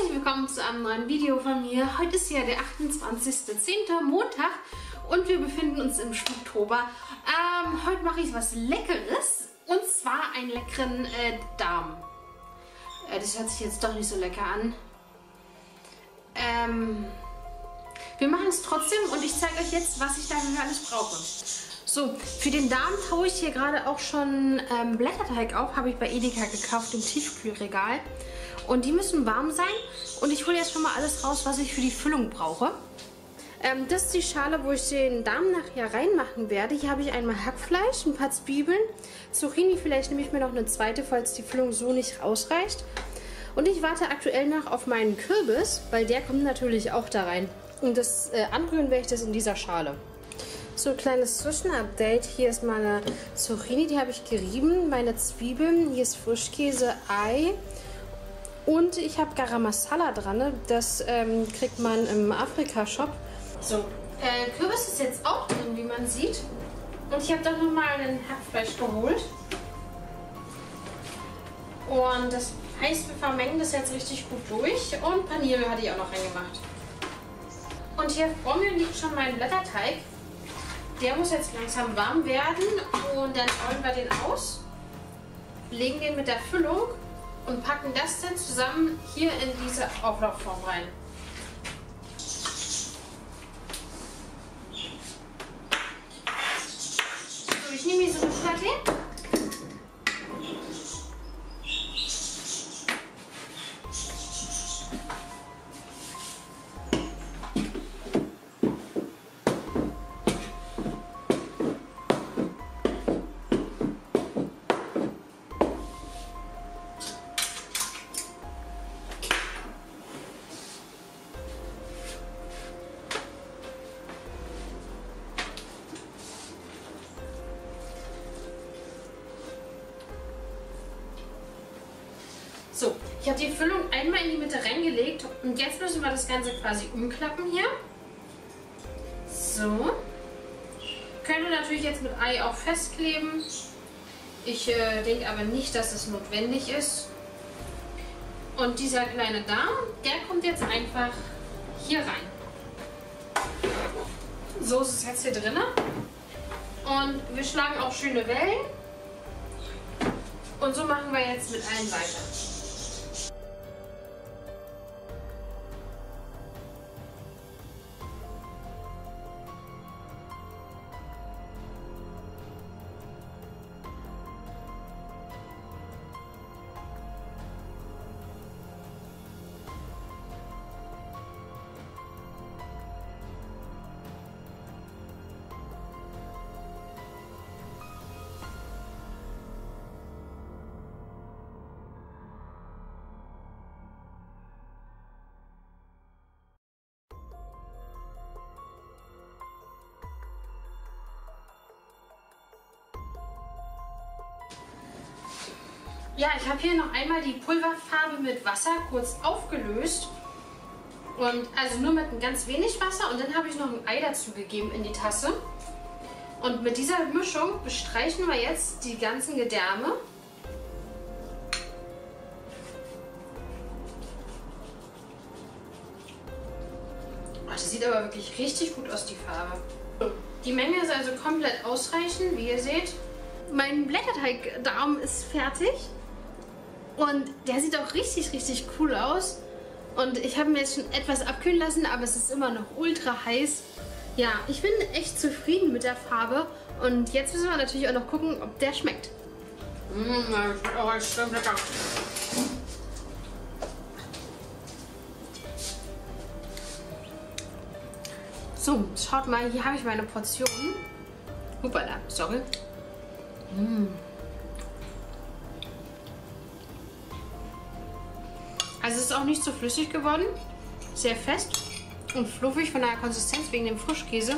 Herzlich willkommen zu einem neuen Video von mir. Heute ist ja der 28.10. Montag und wir befinden uns im Schwupptober. Heute mache ich was Leckeres und zwar einen leckeren Darm. Das hört sich jetzt doch nicht so lecker an. Wir machen es trotzdem und ich zeige euch jetzt, was ich dafür alles brauche. So, für den Darm taue ich hier gerade auch schon Blätterteig auf, habe ich bei Edeka gekauft im Tiefkühlregal. Und die müssen warm sein und ich hole jetzt schon mal alles raus, was ich für die Füllung brauche. Das ist die Schale, wo ich den Darm nachher reinmachen werde. Hier habe ich einmal Hackfleisch, ein paar Zwiebeln, Zucchini, vielleicht nehme ich mir noch eine zweite, falls die Füllung so nicht ausreicht. Und ich warte aktuell noch auf meinen Kürbis, weil der kommt natürlich auch da rein. Und das anrühren werde ich das in dieser Schale. So ein kleines Zwischenupdate. Hier ist meine Zucchini, die habe ich gerieben. Meine Zwiebeln, hier ist Frischkäse, Ei. Und ich habe Garam Masala dran. Das kriegt man im Afrika-Shop. So, Kürbis ist jetzt auch drin, wie man sieht. Und ich habe dann nochmal ein Hackfleisch geholt. Und das heißt, wir vermengen das jetzt richtig gut durch. Und Paniermehl hatte ich auch noch reingemacht. Und hier vor mir liegt schon mein Blätterteig. Der muss jetzt langsam warm werden und dann rollen wir den aus, legen den mit der Füllung und packen das dann zusammen hier in diese Auflaufform rein. So, ich nehme hier so eine Platte. So, ich habe die Füllung einmal in die Mitte reingelegt und jetzt müssen wir das Ganze quasi umklappen hier. So. Könnte natürlich jetzt mit Ei auch festkleben. Ich denke aber nicht, dass es notwendig ist. Und dieser kleine Darm, der kommt jetzt einfach hier rein. So ist es jetzt hier drin. Und wir schlagen auch schöne Wellen. Und so machen wir jetzt mit allen weiter. Ja, ich habe hier noch einmal die Pulverfarbe mit Wasser kurz aufgelöst. Und also nur mit ganz wenig Wasser und dann habe ich noch ein Ei dazu gegeben in die Tasse. Und mit dieser Mischung bestreichen wir jetzt die ganzen Gedärme. Oh, das sieht aber wirklich richtig gut aus, die Farbe. Die Menge ist also komplett ausreichend, wie ihr seht. Mein Blätterteigdarm ist fertig. Und der sieht auch richtig, richtig cool aus. Und ich habe mir jetzt schon etwas abkühlen lassen, aber es ist immer noch ultra heiß. Ja, ich bin echt zufrieden mit der Farbe. Und jetzt müssen wir natürlich auch noch gucken, ob der schmeckt. Oh, ist schon lecker. So, schaut mal, hier habe ich meine Portion. Hoppala, sorry. Also es ist auch nicht so flüssig geworden, sehr fest und fluffig von der Konsistenz wegen dem Frischkäse.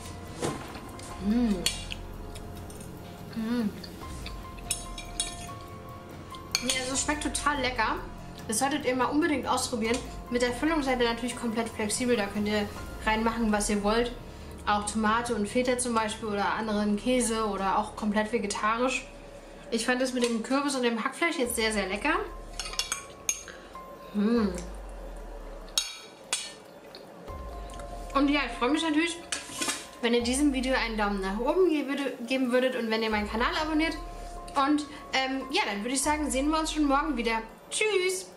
Ja, also es schmeckt total lecker. Das solltet ihr mal unbedingt ausprobieren. Mit der Füllung seid ihr natürlich komplett flexibel, da könnt ihr reinmachen, was ihr wollt. Auch Tomate und Feta zum Beispiel oder anderen Käse oder auch komplett vegetarisch. Ich fand das mit dem Kürbis und dem Hackfleisch jetzt sehr, sehr lecker. Und ja, ich freue mich natürlich, wenn ihr diesem Video einen Daumen nach oben geben würdet und wenn ihr meinen Kanal abonniert. Und ja, dann würde ich sagen, sehen wir uns schon morgen wieder. Tschüss!